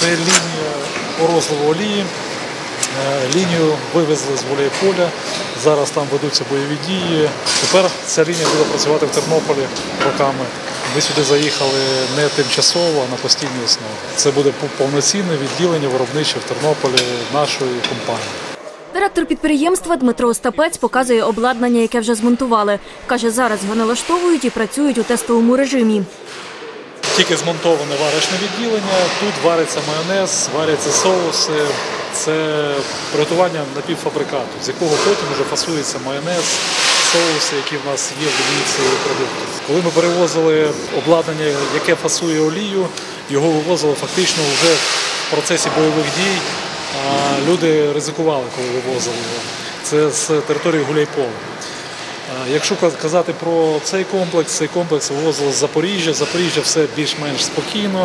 Це лінія по розливу олії. Лінію вивезли з Гуляйполя, зараз там ведуться бойові дії. Тепер ця лінія буде працювати в Тернополі роками. Ми сюди заїхали не тимчасово, а на постійній основі. Це буде повноцінне відділення виробниче в Тернополі нашої компанії. Директор підприємства Дмитро Остапець показує обладнання, яке вже змонтували. Каже, зараз його налаштовують і працюють у тестовому режимі. Тільки змонтоване варочне відділення, тут вариться майонез, варяться соуси. Це приготування напівфабрикату, з якого потім вже фасується майонез, соуси, які в нас є в лінійці продуктів. Коли ми перевозили обладнання, яке фасує олію, його вивозили фактично вже в процесі бойових дій. Люди ризикували, коли вивозили його. Це з території Гуляйполя. Якщо казати про цей комплекс вивозили з Запоріжжя. Запоріжжя все більш-менш спокійно.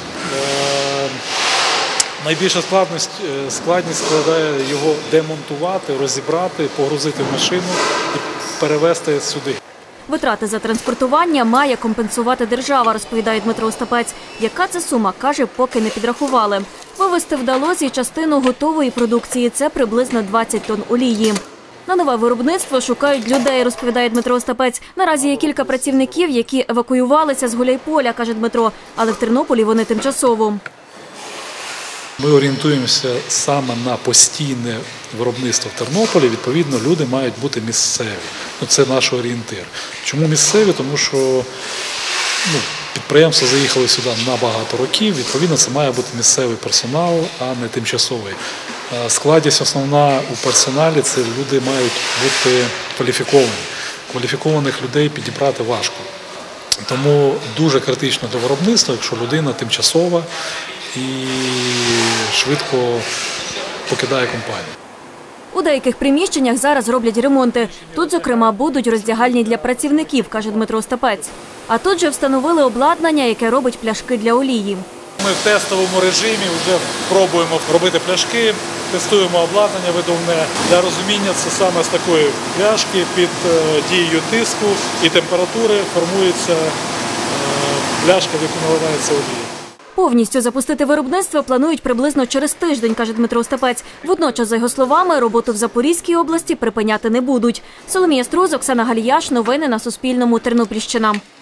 Найбільша складність складає його демонтувати, розібрати, погрузити в машину і перевезти сюди. Витрати за транспортування має компенсувати держава, розповідає Дмитро Остапець. Яка це сума, каже, поки не підрахували. Вивезти вдалося і частину готової продукції – це приблизно 20 тонн олії. На нове виробництво шукають людей, розповідає Дмитро Остапець. Наразі є кілька працівників, які евакуювалися з Гуляйполя, каже Дмитро, але в Тернополі вони тимчасово. Ми орієнтуємося саме на постійне виробництво в Тернополі. Відповідно, люди мають бути місцеві. Це наш орієнтир. Чому місцеві? Тому що підприємства заїхали сюди на багато років. Відповідно, це має бути місцевий персонал, а не тимчасовий. Складність основна у персоналі – це люди мають бути кваліфіковані. Кваліфікованих людей підібрати важко. Тому дуже критично для виробництва, якщо людина тимчасова і швидко покидає компанію. У деяких приміщеннях зараз роблять ремонти. Тут, зокрема, будуть роздягальні для працівників, каже Дмитро Остапець. А тут же встановили обладнання, яке робить пляшки для олії. Ми в тестовому режимі вже пробуємо робити пляшки, тестуємо обладнання видувне. Для розуміння, це саме з такої пляшки під дією тиску і температури формується пляшка, в яку наливається олія. Повністю запустити виробництво планують приблизно через тиждень, каже Дмитро Остапець. Водночас, за його словами, роботу в Запорізькій області припиняти не будуть. Соломія Струз, Оксана Галіяш. Новини на Суспільному. Тернопільщина.